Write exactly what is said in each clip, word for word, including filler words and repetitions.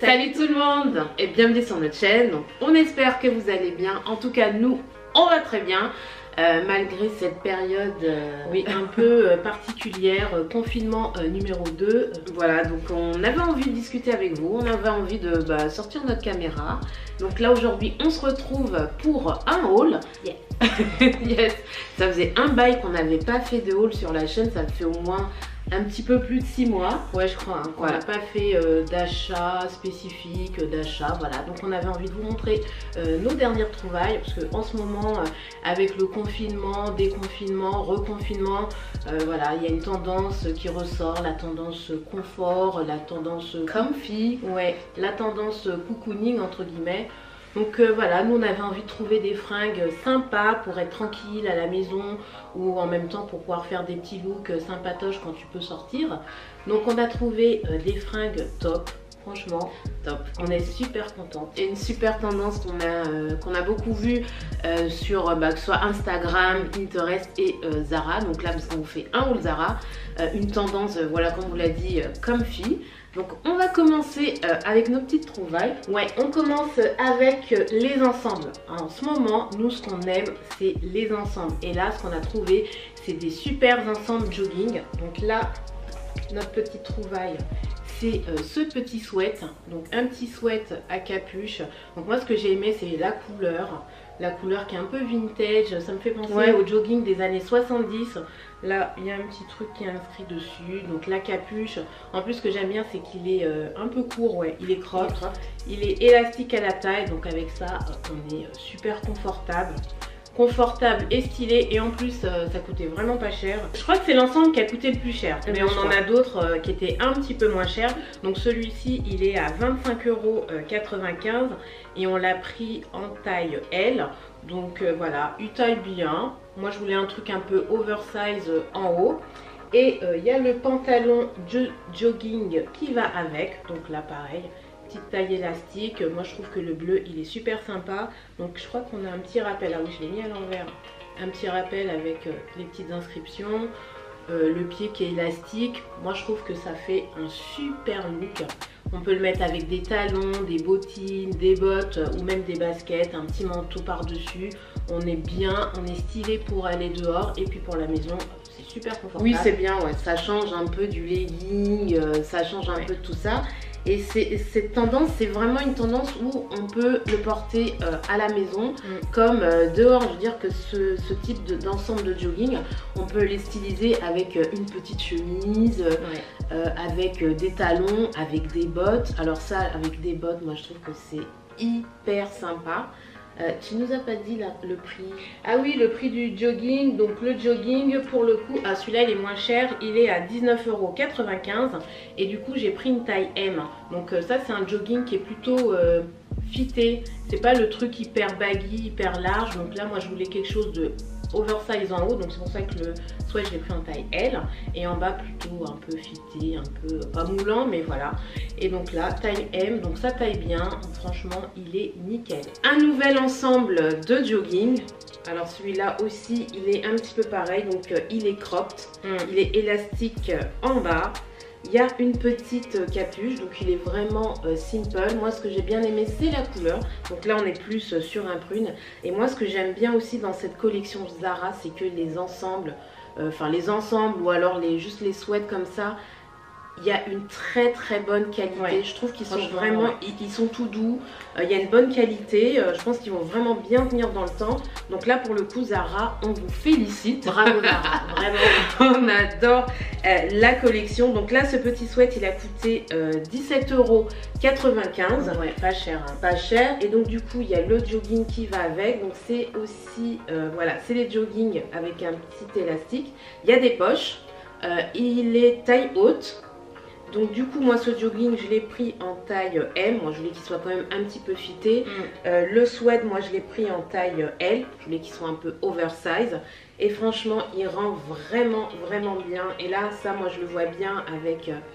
Salut tout le monde et bienvenue sur notre chaîne. Donc, on espère que vous allez bien. En tout cas, nous, on va très bien. Euh, malgré cette période euh, oui, un peu euh, particulière, euh, confinement euh, numéro deux. Voilà, donc on avait envie de discuter avec vous, on avait envie de bah, sortir notre caméra. Donc là aujourd'hui on se retrouve pour un haul. Yeah. Yes. Ça faisait un bail qu'on n'avait pas fait de haul sur la chaîne, ça fait au moins un petit peu plus de six mois. Ouais, je crois, hein, qu'on n'a pas fait euh, d'achat spécifique, euh, d'achat, voilà. Donc on avait envie de vous montrer euh, nos dernières trouvailles, parce qu'en ce moment, euh, avec le confinement, déconfinement, reconfinement, euh, voilà, il y a une tendance qui ressort, la tendance confort, la tendance comfy, ouais, la tendance cocooning entre guillemets. Donc euh, voilà, nous on avait envie de trouver des fringues sympas pour être tranquille à la maison ou en même temps pour pouvoir faire des petits looks sympatoches quand tu peux sortir. Donc on a trouvé euh, des fringues top, franchement top. On est super contente. Et une super tendance qu'on a, euh, qu'on a beaucoup vue euh, sur bah, que ce soit Instagram, Pinterest et euh, Zara. Donc là parce qu'on vous fait un haul Zara, euh, une tendance, euh, voilà comme vous l'a dit, euh, comfy. Donc on va commencer euh, avec nos petites trouvailles. Ouais, on commence avec euh, les ensembles. En ce moment, nous ce qu'on aime, c'est les ensembles. Et là, ce qu'on a trouvé, c'est des super ensembles jogging. Donc là, notre petite trouvaille, c'est euh, ce petit sweat. Donc un petit sweat à capuche. Donc moi, ce que j'ai aimé, c'est la couleur. La couleur qui est un peu vintage, ça me fait penser ouais. au jogging des années soixante-dix. Là, il y a un petit truc qui est inscrit dessus. Donc la capuche. En plus, ce que j'aime bien, c'est qu'il est euh, un peu court. Ouais, il est crop. Il est élastique à la taille. Donc avec ça, euh, on est super confortable. Confortable et stylé. Et en plus, euh, ça coûtait vraiment pas cher. Je crois que c'est l'ensemble qui a coûté le plus cher. Mais on en a d'autres euh, qui étaient un petit peu moins chers. Donc celui-ci, il est à vingt-cinq euros quatre-vingt-quinze. Et on l'a pris en taille L. Donc euh, voilà, il taille bien. Moi je voulais un truc un peu oversize en haut. Et il euh, y a le pantalon jo jogging qui va avec. Donc là pareil, petite taille élastique. Moi je trouve que le bleu il est super sympa. Donc je crois qu'on a un petit rappel. Ah oui, je l'ai mis à l'envers. Un petit rappel avec euh, les petites inscriptions. Euh, le pied qui est élastique. Moi je trouve que ça fait un super look. On peut le mettre avec des talons, des bottines, des bottes ou même des baskets, un petit manteau par-dessus. On est bien, on est stylé pour aller dehors et puis pour la maison, c'est super confortable. Oui, c'est bien, ouais. Ça change un peu du legging, euh, ça change un ouais. peu de tout ça. Et cette tendance, c'est vraiment une tendance où on peut le porter euh, à la maison mm. comme euh, dehors. Je veux dire que ce, ce type d'ensemble de, de jogging, on peut les styliser avec euh, une petite chemise, ouais. euh, avec euh, des talons, avec des bottes. Alors ça, avec des bottes, moi je trouve que c'est hyper sympa. Euh, tu nous as pas dit la, le prix? Ah oui, le prix du jogging. Donc le jogging, pour le coup, ah, celui-là il est moins cher, il est à dix-neuf euros quatre-vingt-quinze. Et du coup j'ai pris une taille M. Donc euh, ça c'est un jogging qui est plutôt euh, fité. C'est pas le truc hyper baggy, hyper large. Donc là moi je voulais quelque chose de oversize en haut, donc c'est pour ça que le sweat je l'ai pris en taille L et en bas plutôt un peu fité, un peu pas moulant, mais voilà. Et donc là taille M, donc ça taille bien, franchement il est nickel. Un nouvel ensemble de jogging. Alors celui-là aussi il est un petit peu pareil, donc euh, il est cropped, mm. il est élastique en bas. Il y a une petite capuche, donc il est vraiment euh, simple. Moi ce que j'ai bien aimé c'est la couleur. Donc là on est plus euh, sur un prune. Et moi ce que j'aime bien aussi dans cette collection Zara, c'est que les ensembles, enfin euh, les ensembles ou alors les, juste les sweats comme ça, il y a une très très bonne qualité. Ouais. Je trouve qu'ils sont vraiment, ouais. ils, ils sont tout doux. Euh, il y a une bonne qualité. Euh, je pense qu'ils vont vraiment bien tenir dans le temps. Donc là pour le coup Zara, on vous félicite. Bravo Zara, vraiment. On adore euh, la collection. Donc là ce petit sweat il a coûté euh, dix-sept euros quatre-vingt-quinze. Ouais, pas cher. Hein. Pas cher. Et donc du coup il y a le jogging qui va avec. Donc c'est aussi, euh, voilà, c'est les joggings avec un petit élastique. Il y a des poches. Euh, il est taille haute. Donc du coup moi ce jogging je l'ai pris en taille M, moi je voulais qu'il soit quand même un petit peu fité. Mm. euh, Le sweat moi je l'ai pris en taille L, je voulais qu'il soit un peu oversize. Et franchement il rend vraiment vraiment bien. Et là ça moi je le vois bien avec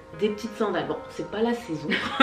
des petites sandales. Bon, c'est pas la saison,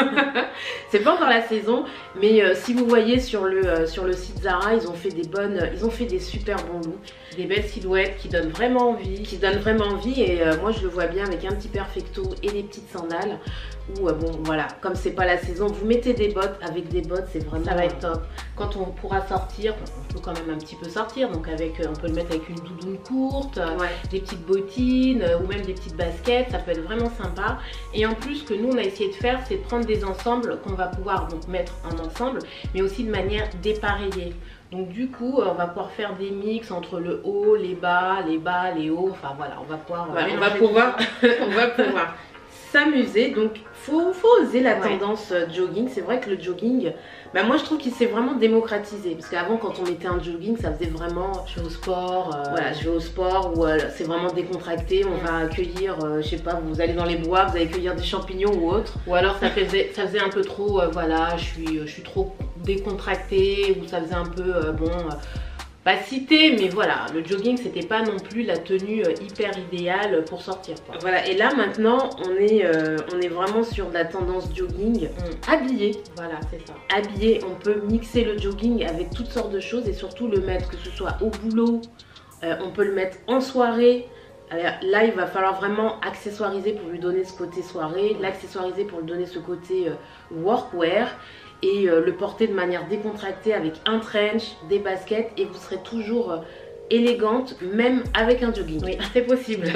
c'est pas encore la saison, mais euh, si vous voyez sur le, euh, sur le site Zara, ils ont fait des bonnes, euh, ils ont fait des super bons looks, des belles silhouettes qui donnent vraiment envie, qui donnent vraiment envie. Et euh, moi, je le vois bien avec un petit perfecto et des petites sandales. Ou euh, bon, voilà, comme c'est pas la saison, vous mettez des bottes. Avec des bottes, c'est vraiment, ça va être top. Quand on pourra sortir, on peut quand même un petit peu sortir, donc avec, on peut le mettre avec une doudoune courte, ouais. des petites bottines ou même des petites baskets, ça peut être vraiment sympa. Et en plus, ce que nous on a essayé de faire, c'est de prendre des ensembles qu'on va pouvoir donc mettre en ensemble, mais aussi de manière dépareillée. Donc du coup, on va pouvoir faire des mix entre le haut, les bas, les bas, les hauts. Enfin voilà, on va pouvoir. Ouais, on va pouvoir, on va pouvoir s'amuser. Donc faut, faut oser la ouais. tendance jogging. C'est vrai que le jogging, bah moi je trouve qu'il s'est vraiment démocratisé. Parce qu'avant, quand on mettait un jogging, ça faisait vraiment je vais au sport. Euh... Voilà, je vais au sport où euh, c'est vraiment décontracté. On mmh. va accueillir, euh, je sais pas, vous allez dans les bois, vous allez cueillir des champignons ou autre. Ou alors ça faisait, ça faisait un peu trop, euh, voilà, je suis, je suis trop décontractée, ou ça faisait un peu euh, bon. Euh, Pas cité, mais voilà, le jogging c'était pas non plus la tenue hyper idéale pour sortir, quoi. Voilà, et là maintenant on est, euh, on est vraiment sur de la tendance jogging mm. habillé. Voilà, c'est ça. Habillé, on peut mixer le jogging avec toutes sortes de choses et surtout le mettre, que ce soit au boulot, euh, on peut le mettre en soirée. Alors, là il va falloir vraiment accessoiriser pour lui donner ce côté soirée, l'accessoiriser pour lui donner ce côté euh, workwear. Et euh, le porter de manière décontractée avec un trench, des baskets, et vous serez toujours euh, élégante même avec un jogging. Oui, c'est possible.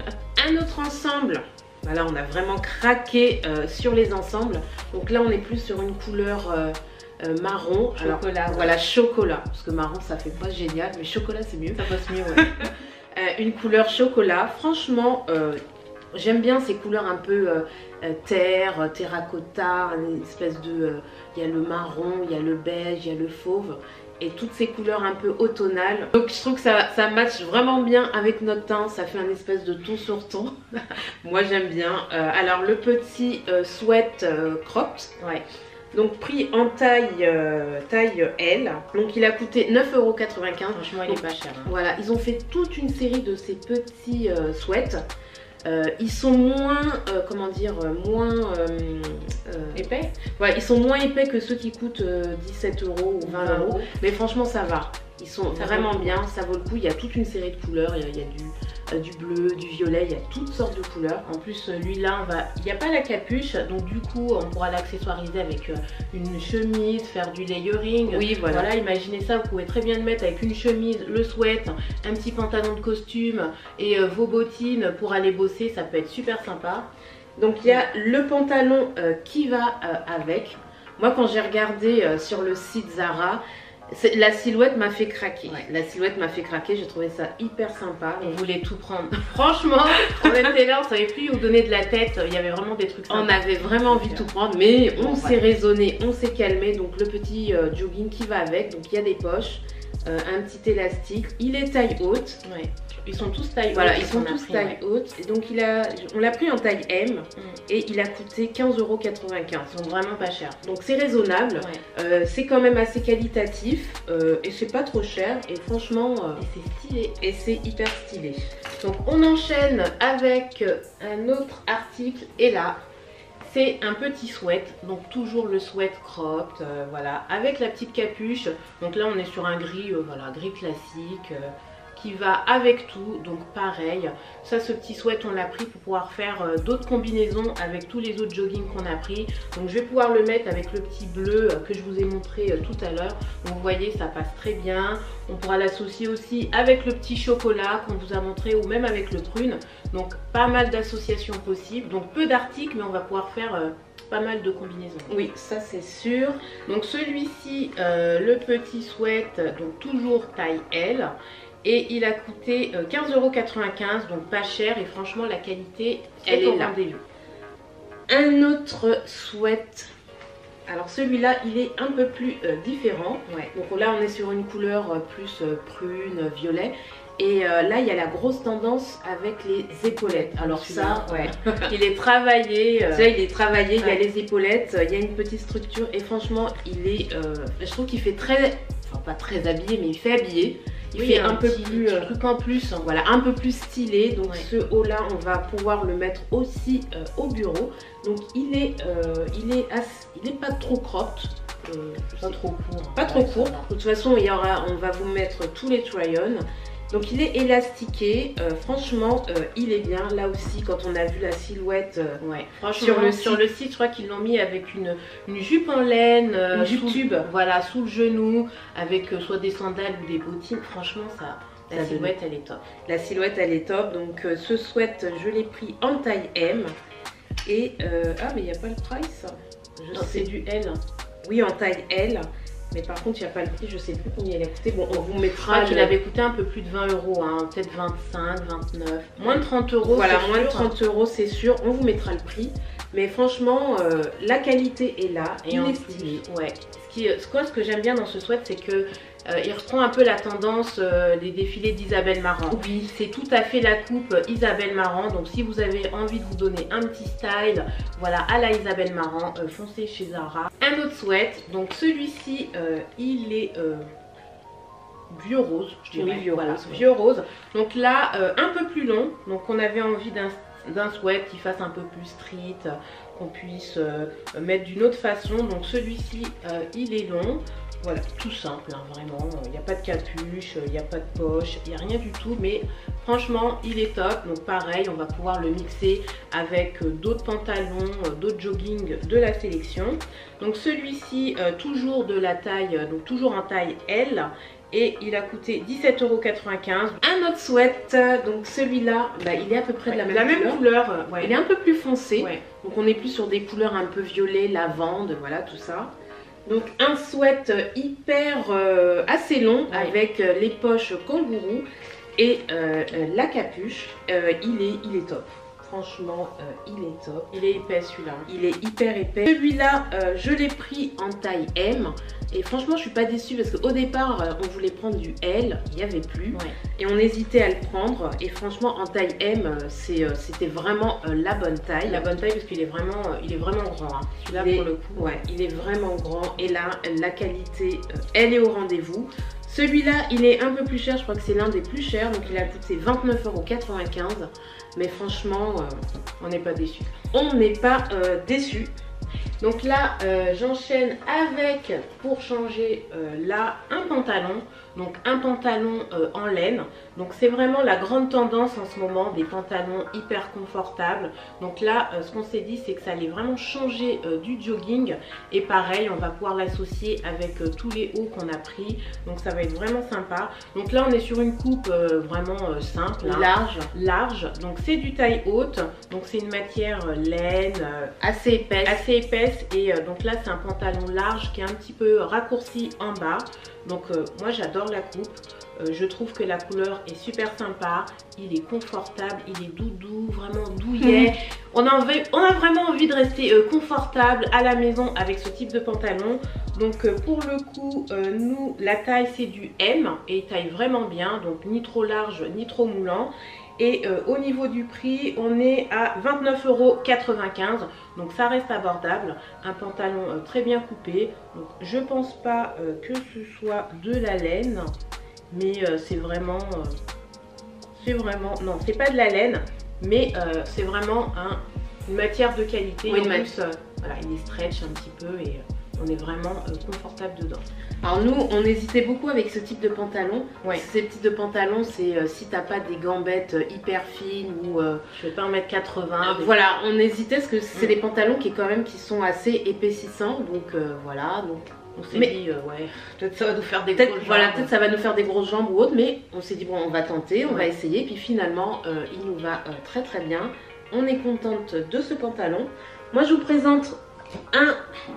Un autre ensemble, voilà, on a vraiment craqué euh, sur les ensembles. Donc là on est plus sur une couleur euh, euh, marron. Chocolat. Alors, voilà, chocolat, parce que marron ça fait pas génial, mais chocolat c'est mieux. Ça passe mieux, ouais. euh, une couleur chocolat, franchement euh, j'aime bien ces couleurs un peu euh, euh, terre, terracotta, une espèce de... Il euh, y a le marron, il y a le beige, il y a le fauve. Et toutes ces couleurs un peu automnales. Donc je trouve que ça, ça match vraiment bien avec notre teint. Ça fait un espèce de ton sur ton. Moi j'aime bien. Euh, alors le petit euh, sweat euh, cropped. Ouais. Donc pris en taille, euh, taille L. Donc il a coûté neuf euros quatre-vingt-quinze. Franchement il est pas cher. Hein. Voilà, ils ont fait toute une série de ces petits euh, sweats. Euh, ils sont moins, euh, comment dire, moins euh, euh, épais. Ouais, ils sont moins épais que ceux qui coûtent euh, dix-sept euros ou vingt euros. Mais franchement, ça va. Ils sont ça vraiment bien, ça vaut le coup. Il y a toute une série de couleurs. Il y a, il y a du, euh, du bleu, du violet, il y a toutes sortes de couleurs. En plus, celui-là, va... il n'y a pas la capuche, donc du coup, on pourra l'accessoiriser avec euh, une chemise, faire du layering. Oui, voilà. Voilà, imaginez ça, vous pouvez très bien le mettre avec une chemise, le sweat, un petit pantalon de costume et euh, vos bottines pour aller bosser. Ça peut être super sympa. Donc il y a le pantalon euh, qui va euh, avec. Moi, quand j'ai regardé euh, sur le site Zara, la silhouette m'a fait craquer. Ouais. La silhouette m'a fait craquer, j'ai trouvé ça hyper sympa. On voulait tout prendre. Franchement, on était là, on savait plus où donner de la tête. Il y avait vraiment des trucs sympas. On avait vraiment envie de tout prendre, mais on bon, s'est ouais. raisonné, on s'est calmé. Donc le petit euh, jogging qui va avec. Donc il y a des poches, euh, un petit élastique. Il est taille haute. Ouais. Ils sont tous taille haute. Voilà, ils sont tous pris, taille ouais. haute. Et donc il a, on l'a pris en taille M mm. et il a coûté quinze euros quatre-vingt-quinze. Donc vraiment pas cher. Donc c'est raisonnable. Ouais. Euh, c'est quand même assez qualitatif euh, et c'est pas trop cher. Et franchement, euh, et c'est stylé. Et c'est hyper stylé. Donc on enchaîne avec un autre article. Et là, c'est un petit sweat, donc toujours le sweat cropped, euh, voilà, avec la petite capuche. Donc là on est sur un gris, euh, voilà, gris classique. Euh, qui va avec tout, donc pareil, ça ce petit sweat on l'a pris pour pouvoir faire euh, d'autres combinaisons avec tous les autres joggings qu'on a pris. Donc je vais pouvoir le mettre avec le petit bleu euh, que je vous ai montré euh, tout à l'heure. Donc vous voyez ça passe très bien. On pourra l'associer aussi avec le petit chocolat qu'on vous a montré ou même avec le prune. Donc pas mal d'associations possibles, donc peu d'articles mais on va pouvoir faire euh, pas mal de combinaisons. Oui, ça c'est sûr. Donc celui-ci, euh, le petit sweat, donc toujours taille L. Et il a coûté quinze euros quatre-vingt-quinze, donc pas cher et franchement la qualité elle est là. Un autre sweat, alors celui-là il est un peu plus euh, différent. Ouais. Donc là on est sur une couleur euh, plus euh, prune, violet. Et euh, là il y a la grosse tendance avec les épaulettes. Alors ça, ouais. il est travaillé. Euh... Ça il est travaillé, ouais. Il y a les épaulettes, il y a une petite structure et franchement il est, euh, je trouve qu'il fait très, enfin pas très habillé mais il fait habillé. il oui, fait un, un peu petit, plus petit truc en plus. Voilà, un peu plus stylé. Donc ouais. ce haut là, on va pouvoir le mettre aussi euh, au bureau. Donc il est, euh, il est, assez, il est pas trop cropped. Euh, pas trop court. Pas hein, trop ouais, court. De toute façon, il y aura, on va vous mettre tous les try-on. Donc il est élastiqué, euh, franchement euh, il est bien. Là aussi quand on a vu la silhouette euh, ouais, franchement, sur, le sur site, le site je crois qu'ils l'ont mis avec une, une jupe en laine, euh, une jupe sous, tube, voilà, sous le genou, avec euh, soit des sandales ou des bottines. Franchement ça, la ça silhouette donne. elle est top. La silhouette elle est top. Donc euh, ce sweat je l'ai pris en taille M. Et euh, ah mais il n'y a pas le price. C'est du L. Oui en taille L. Mais par contre, il n'y a pas le prix, je sais plus combien il a coûté. Bon, on vous mettra. Je crois qu'il avait coûté un peu plus de vingt euros, hein, peut-être vingt-cinq, vingt-neuf, moins de trente euros. Voilà, moins de trente euros, c'est sûr. On vous mettra le prix. Mais franchement, euh, la qualité est là. Et il en est plus, stylé. ouais. Ce, qui, ce, quoi, ce que j'aime bien dans ce sweat, c'est que euh, il reprend un peu la tendance euh, des défilés d'Isabelle Marant. Oui, c'est tout à fait la coupe Isabelle Marant. Donc si vous avez envie de vous donner un petit style, voilà, à la Isabelle Marant, euh, foncez chez Zara. Un autre sweat, donc celui-ci, euh, il est euh, vieux rose, je dirais. Oui, vieux voilà, rose, ouais. vieux rose. Donc là, euh, un peu plus long. Donc on avait envie d'un d'un sweat qui fasse un peu plus street, qu'on puisse euh, mettre d'une autre façon. Donc celui-ci, euh, il est long. Voilà, tout simple, hein, vraiment. Il n'y a pas de capuche, il n'y a pas de poche, il n'y a rien du tout. Mais franchement, il est top. Donc pareil, on va pouvoir le mixer avec euh, d'autres pantalons, euh, d'autres jogging de la sélection. Donc celui-ci, euh, toujours de la taille, euh, donc toujours en taille L. Et il a coûté dix-sept euros quatre-vingt-quinze. Un autre sweat, donc celui-là, bah, il est à peu près ouais, de la même la couleur. Même couleur euh, ouais. Il est un peu plus foncé. Ouais. Donc on est plus sur des couleurs un peu violet, lavande, voilà tout ça. Donc un sweat hyper euh, assez long ouais. avec euh, les poches kangourou et euh, euh, la capuche. Euh, il, est, il est top. Franchement, euh, il est top. Il est épais celui-là. Il est hyper épais. Celui-là, euh, je l'ai pris en taille M. Et franchement, je suis pas déçue parce qu'au départ, euh, on voulait prendre du L. Il n'y avait plus. Ouais. Et on hésitait à le prendre. Et franchement, en taille M, euh, c'était euh, vraiment euh, la bonne taille. La bonne taille parce qu'il est vraiment, euh, il est vraiment grand. Hein. Celui-là, pour le coup. Ouais, il est vraiment grand. Et là, la qualité, euh, elle est au rendez-vous. Celui-là, il est un peu plus cher. Je crois que c'est l'un des plus chers. Donc, il a coûté vingt-neuf euros quatre-vingt-quinze. Mais franchement, euh, on n'est pas déçus. On n'est pas euh, déçus. Donc là, euh, j'enchaîne avec, pour changer, euh, là, un pantalon. Donc un pantalon euh, en laine. Donc c'est vraiment la grande tendance en ce moment, des pantalons hyper confortables. Donc là, euh, ce qu'on s'est dit, c'est que ça allait vraiment changer euh, du jogging. Et pareil, on va pouvoir l'associer avec euh, tous les hauts qu'on a pris. Donc ça va être vraiment sympa. Donc là, on est sur une coupe euh, vraiment euh, simple. Hein, large. Large. Donc c'est du taille haute. Donc c'est une matière euh, laine. Euh, assez épaisse. Assez épaisse. Et euh, donc là, c'est un pantalon large qui est un petit peu raccourci en bas. Donc euh, moi j'adore la coupe, euh, je trouve que la couleur est super sympa, il est confortable, il est doudou, vraiment douillet. on, a envie, on a vraiment envie de rester euh, confortable à la maison avec ce type de pantalon. Donc euh, pour le coup, euh, nous la taille c'est du M et il taille vraiment bien, donc ni trop large ni trop moulant. Et euh, au niveau du prix, on est à vingt-neuf euros quatre-vingt-quinze. Donc ça reste abordable. Un pantalon euh, très bien coupé. Donc je pense pas euh, que ce soit de la laine. Mais euh, c'est vraiment... Euh, c'est vraiment... Non, c'est pas de la laine. Mais euh, c'est vraiment un, une matière de qualité. Oui, en plus, euh, voilà, il est stretch un petit peu et euh, on est vraiment euh, confortable dedans. Alors nous, on hésitait beaucoup avec ce type de pantalon. Ouais. Ces types de pantalons, c'est euh, si t'as pas des gambettes euh, hyper fines ou... Euh, je vais pas en mettre quatre-vingts. Euh, voilà, on hésitait parce que c'est mmh. des pantalons qui quand même qui sont assez épaississants. Donc euh, voilà, donc... On s'est dit, euh, ouais, peut-être ça va nous faire des grosses jambes. Voilà, peut-être ça va nous faire des grosses jambes ou autre, mais on s'est dit, bon, on va tenter, on ouais. va essayer. Puis finalement, euh, il nous va euh, très très bien. On est contente de ce pantalon. Moi, je vous présente un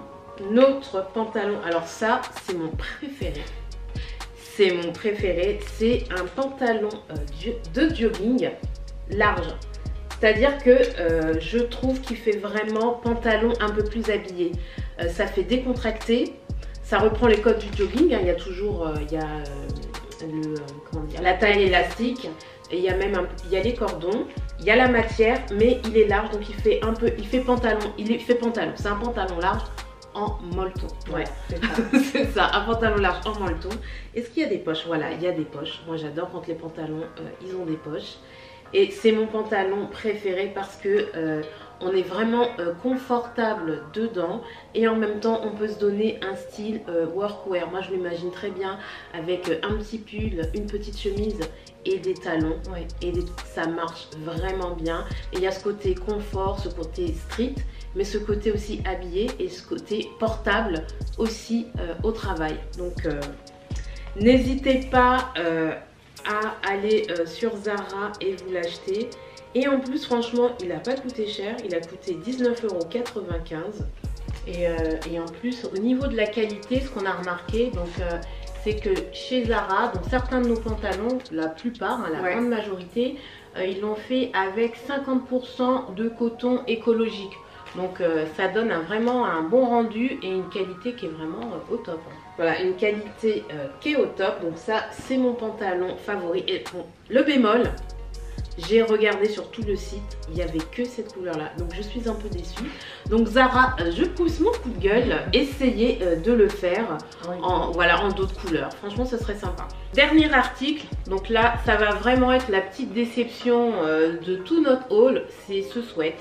autre pantalon. Alors ça, c'est mon préféré. C'est mon préféré. C'est un pantalon euh, de jogging large. C'est-à-dire que euh, je trouve qu'il fait vraiment pantalon un peu plus habillé. Euh, ça fait décontracté. Ça reprend les codes du jogging, hein. Il y a toujours euh, il y a, euh, le, euh, comment dire, la taille élastique et il y a même un, il y a les cordons, il y a la matière, mais il est large donc il fait un peu, il fait pantalon, il, est, il fait pantalon, c'est un pantalon large, en molleton. Ouais, c'est ça. C'est ça, un pantalon large en molleton. Est-ce qu'il y a des poches? Voilà, il y a des poches. Moi j'adore quand les pantalons, euh, ils ont des poches. Et c'est mon pantalon préféré parce que euh, on est vraiment euh, confortable dedans et en même temps on peut se donner un style euh, workwear. Moi je m'imagine très bien avec euh, un petit pull, une petite chemise et des talons. Ouais. Et des, ça marche vraiment bien. Et il y a ce côté confort, ce côté street, mais ce côté aussi habillé et ce côté portable aussi euh, au travail. Donc euh, n'hésitez pas euh, à aller euh, sur Zara et vous l'acheter. Et en plus franchement il n'a pas coûté cher, il a coûté dix-neuf euros quatre-vingt-quinze. Et, euh, et en plus au niveau de la qualité, ce qu'on a remarqué, donc euh, c'est que chez Zara, donc certains de nos pantalons, la plupart, hein, la Ouais. grande majorité, euh, ils l'ont fait avec cinquante pour cent de coton écologique. Donc euh, ça donne un, vraiment un bon rendu et une qualité qui est vraiment euh, au top. Hein. Voilà, une qualité euh, qui est au top. Donc ça c'est mon pantalon favori. Et bon, le bémol, j'ai regardé sur tout le site, il n'y avait que cette couleur là, donc je suis un peu déçue. Donc Zara, je pousse mon coup de gueule, essayez euh, de le faire Oui. en, voilà, en d'autres couleurs, franchement ce serait sympa. Dernier article, donc là ça va vraiment être la petite déception euh, de tout notre haul, c'est ce sweat.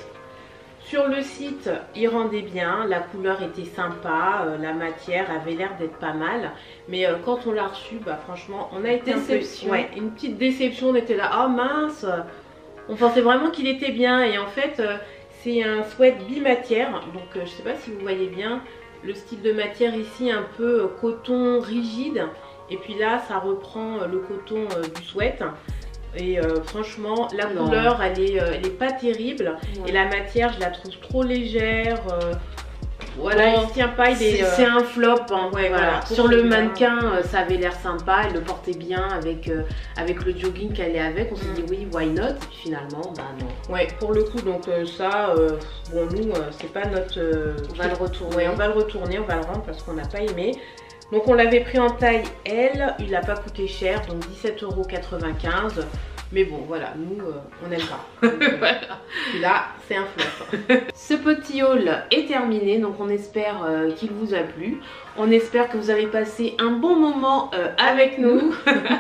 Sur le site, il rendait bien, la couleur était sympa, euh, la matière avait l'air d'être pas mal. Mais euh, quand on l'a reçu, bah franchement, on a été Déception. un peu, ouais, une petite déception, on était là, oh mince. On pensait vraiment qu'il était bien et en fait, euh, c'est un sweat bimatière. Donc euh, je sais pas si vous voyez bien le style de matière ici, un peu euh, coton rigide. Et puis là, ça reprend euh, le coton euh, du sweat. Et euh, franchement, la Non. couleur, elle est, euh, elle est pas terrible. Ouais. Et la matière, je la trouve trop légère. euh, voilà, Bon, il se tient pas. Il est, C'est euh, c'est un flop, hein. ouais, Voilà. voilà. Sur le Celui-là. mannequin, euh, ça avait l'air sympa, elle le portait bien avec, euh, avec le jogging qu'elle est avec. On s'est Mm. dit oui, why not? Et puis finalement, bah non. Ouais, pour le coup, donc euh, ça, euh, bon, nous, euh, c'est pas notre. euh, On va le retourner. Ouais, on va le retourner, on va le rendre parce qu'on n'a pas aimé. Donc on l'avait pris en taille L, il n'a pas coûté cher, donc dix-sept euros quatre-vingt-quinze. Mais bon, voilà, nous, euh, on n'aime pas. Donc, euh, Voilà. là, c'est un flop. Ce petit haul est terminé, donc on espère euh, qu'il vous a plu. On espère que vous avez passé un bon moment euh, avec nous,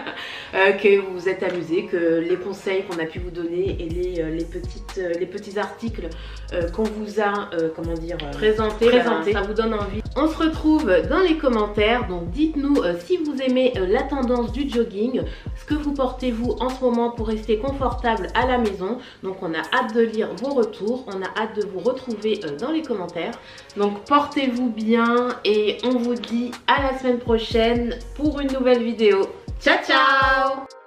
euh, que vous vous êtes amusés, que les conseils qu'on a pu vous donner et les, euh, les, petites, euh, les petits articles euh, qu'on vous a, euh, comment dire, euh, Présenté, Présenté. ben, ça vous donne envie. On se retrouve dans les commentaires, donc dites-nous euh, si vous aimez euh, la tendance du jogging, ce que vous portez vous en ce moment pour rester confortable à la maison. Donc on a hâte de lire vos retours, on a hâte de vous retrouver euh, dans les commentaires. Donc portez-vous bien et on vous dit à la semaine prochaine pour une nouvelle vidéo. Ciao ciao!